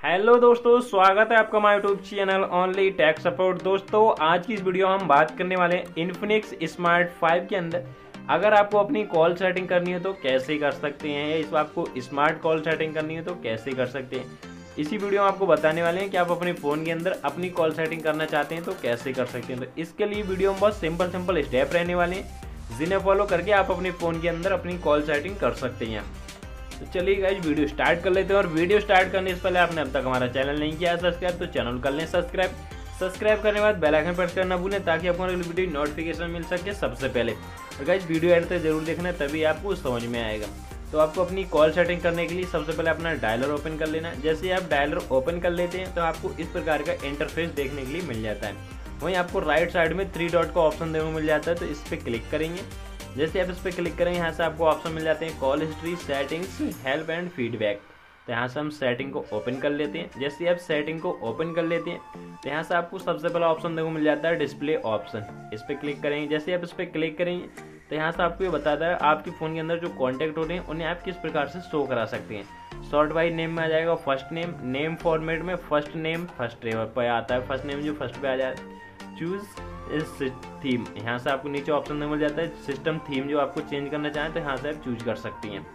Hello दोस्तों, स्वागत है आपका हमारे YouTube channel only tech support. दोस्तों आज की इस वीडियो में हम बात करने वाले हैं इन्फिनिक्स स्मार्ट 5 के अंदर अगर आपको अपनी कॉल सेटिंग करनी है तो कैसे कर सकते हैं, या इस आपको स्मार्ट कॉल सेटिंग करनी है तो कैसे कर सकते हैं। इसी वीडियो में आपको बताने वाले हैं कि आप अपने फ़ोन के अंदर अपनी कॉल सेटिंग करना चाहते हैं तो कैसे कर सकते हैं। तो इसके लिए वीडियो में बहुत सिंपल स्टेप रहने वाले हैं जिन्हें फॉलो करके आप अपने फ़ोन के अंदर अपनी कॉल सेटिंग कर सकते हैं। तो चलिए गाइस वीडियो स्टार्ट कर लेते हैं। और वीडियो स्टार्ट करने से पहले आपने अब तक हमारा चैनल नहीं किया है सब्सक्राइब तो चैनल कर लें सब्सक्राइब करने के बाद बेल आइकन प्रेस करना भूलें ताकि आपको अगली वीडियो नोटिफिकेशन मिल सके सबसे पहले। और गाइस वीडियो एंड तक जरूर देखना तभी आपको समझ में आएगा। तो आपको अपनी कॉल सेटिंग करने के लिए सबसे पहले अपना डायलर ओपन कर लेना। जैसे आप डायलर ओपन कर लेते हैं तो आपको इस प्रकार का इंटरफेस देखने के लिए मिल जाता है। वहीं आपको राइट साइड में 3 डॉट का ऑप्शन देखने को मिल जाता है, तो इस पर क्लिक करेंगे। जैसे आप इस पर क्लिक करेंगे यहाँ से आपको ऑप्शन मिल जाते हैं call history, settings, help and feedback. तो यहाँ से हम सेटिंग को ओपन कर लेते हैं। जैसे आप सेटिंग को ओपन कर लेते हैं तो यहाँ से आपको सबसे पहला ऑप्शन देखो मिल जाता है डिस्प्ले ऑप्शन। इस पर क्लिक करेंगे। जैसे आप इस पर क्लिक करेंगे तो यहाँ से आपको ये बताता है आपके फ़ोन के अंदर जो कॉन्टैक्ट होते हैं उन्हें आप किस प्रकार से शो करा सकते हैं। शॉर्ट बाई नेम में आ जाएगा फर्स्ट नेम, नेम फॉर्मेट में फर्स्ट नेम फर्स्ट पे आता है, फर्स्ट नेम जो फर्स्ट पे आ जाए। चूज इस थीम, यहाँ से आपको नीचे ऑप्शन मिल जाता है सिस्टम थीम, जो आपको चेंज करना चाहें तो यहाँ से आप चूज कर सकती हैं।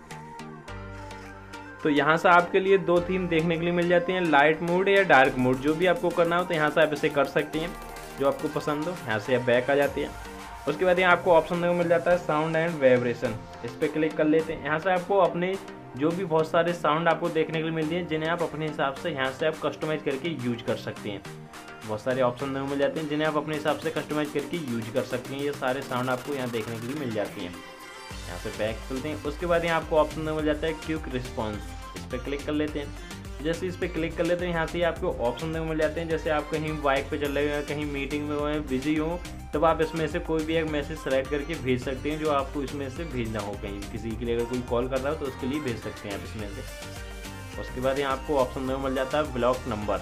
तो यहाँ से आपके लिए 2 थीम देखने के लिए मिल जाती हैं, लाइट मोड या डार्क मोड। जो भी आपको करना हो तो यहाँ से आप इसे कर सकती हैं जो आपको पसंद हो। यहाँ से आप बैक आ जाती हैं। उसके बाद यहाँ आपको ऑप्शन मिल जाता है साउंड एंड वाइब्रेशन। इस पर क्लिक कर लेते हैं। यहाँ से आपको अपने जो भी बहुत सारे साउंड आपको देखने के लिए मिलती हैं जिन्हें आप अपने हिसाब से यहाँ से आप कस्टमाइज करके यूज कर सकते हैं। बहुत सारे ऑप्शन मिल जाते हैं जिन्हें आप अपने हिसाब से कस्टमाइज करके यूज कर सकते हैं। ये सारे साउंड आपको यहाँ देखने के लिए मिल जाती हैं। यहाँ से बैक चलते हैं। उसके बाद यहाँ आपको ऑप्शन मिल जाता है क्विक रिस्पॉन्स। इस पर क्लिक कर लेते हैं। जैसे इस पर क्लिक कर लेते हैं यहाँ से आपको ऑप्शन मिल जाते हैं। जैसे आप कहीं बाइक पे चल रहे हो, कहीं मीटिंग में हो, बिजी हो, तब आप इसमें से कोई भी एक मैसेज सेलेक्ट करके भेज सकते हैं जो आपको इसमें से भेजना हो। कहीं किसी के लिए अगर कोई कॉल कर रहा हो तो उसके लिए भेज सकते हैं आप इसमें से। उसके बाद यहाँ आपको ऑप्शन मिल जाता है ब्लॉक नंबर।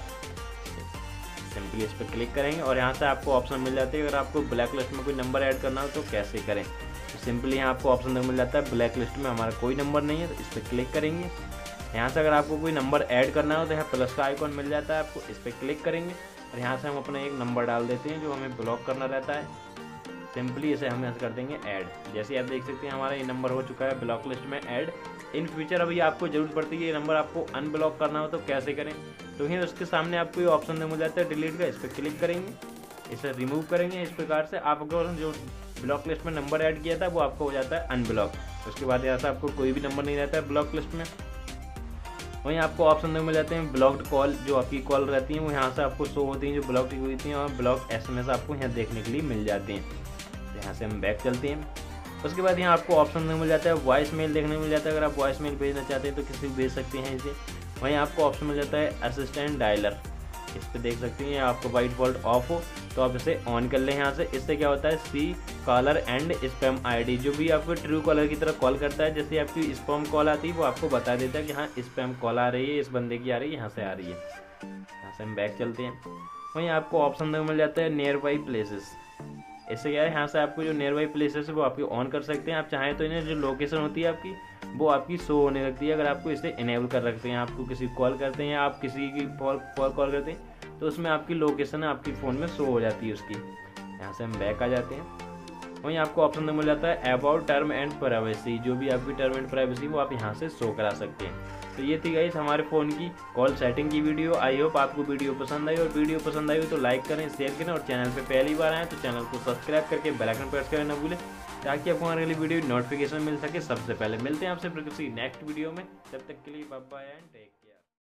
सिंपली इस पर क्लिक करेंगे और यहाँ से आपको ऑप्शन मिल जाते हैं अगर आपको ब्लैक लिस्ट में कोई नंबर ऐड करना हो तो कैसे करें। तो सिंपली यहाँ आपको ऑप्शन मिल जाता है ब्लैक लिस्ट में हमारा कोई नंबर नहीं है, तो इस पर क्लिक करेंगे। यहाँ से अगर आपको कोई नंबर ऐड करना हो तो यहाँ प्लस का आइकॉन मिल जाता है, आपको इस पर क्लिक करेंगे और यहाँ से हम अपना एक नंबर डाल देते हैं जो हमें ब्लॉक करना रहता है। सिंपली इसे हम ऐसे कर देंगे ऐड। जैसे आप देख सकते हैं हमारा ये नंबर हो चुका है ब्लॉक लिस्ट में ऐड। इन फ्यूचर अभी आपको जरूरत पड़ती है ये नंबर आपको अनब्लॉक करना हो तो कैसे करें, तो ये उसके सामने आपको ये ऑप्शन मिल जाता है डिलीट का। इस पर क्लिक करेंगे, इसे रिमूव करेंगे। इस प्रकार से आप अगर जो ब्लॉक लिस्ट में नंबर ऐड किया था वो आपको हो जाता है अनब्लॉक। उसके बाद यहाँ से आपको कोई भी नंबर नहीं रहता है ब्लॉक लिस्ट में। वहीं आपको ऑप्शन मिल जाते हैं ब्लॉक्ड कॉल, जो आपकी कॉल रहती हैं वो यहाँ से आपको शो होती हैं जो ब्लॉक हुई थी, और ब्लॉक SMS आपको यहाँ देखने के लिए मिल जाते हैं। तो यहाँ से हम बैक चलते हैं। उसके बाद यहाँ आपको ऑप्शन मिल जाता है वॉइस मेल देखने मिल जाता है। अगर आप वॉइस मेल भेजना चाहते हैं तो किसी को भेज सकते हैं इसे। वहीं आपको ऑप्शन मिल जाता है असिस्टेंट डायलर। इस पर देख सकते हैं आपको बाई डिफॉल्ट ऑफ हो तो आप इसे ऑन कर लें यहाँ से। इससे क्या होता है see caller and spam ID, जो भी आपको ट्रू कॉलर की तरह कॉल करता है, जैसे आपकी स्पैम कॉल आती है वो आपको बता देता है कि हाँ स्पैम कॉल आ रही है, इस बंदे की आ रही है, यहाँ से आ रही है। यहाँ से हम बैक चलते हैं। वहीं आपको ऑप्शन मिल जाता है नियर बाई प्लेसेस। इससे क्या है यहाँ से आपको जो नियर बाई प्लेसेस है वो आपकी ऑन कर सकते हैं। आप चाहें तो इन्हें जो लोकेशन होती है आपकी वो आपकी शो होने लगती है अगर आपको इसे इनेबल कर रखते हैं। आपको किसी को कॉल करते हैं, आप किसी की कॉल करते हैं तो उसमें आपकी लोकेशन आपकी फ़ोन में शो हो जाती है उसकी। यहाँ से हम बैक आ जाते हैं। वहीं आपको ऑप्शन मिल जाता है अबाउट टर्म एंड प्राइवेसी, जो भी आपकी टर्म एंड प्राइवेसी वो आप यहाँ से शो करा सकते हैं। तो ये थी गाइस हमारे फ़ोन की कॉल सेटिंग की वीडियो। आई होप आपको वीडियो पसंद आई, और वीडियो पसंद आई हो तो लाइक करें, शेयर करें, और चैनल पे पहली बार आए तो चैनल को सब्सक्राइब करके बेल आइकन प्रेस करना ना भूलें ताकि आपको हमारी अगली वीडियो नोटिफिकेशन मिल सके सबसे पहले। मिलते हैं आपसे किसी नेक्स्ट वीडियो में, तब तक के लिए बाय बाय एंड टेक।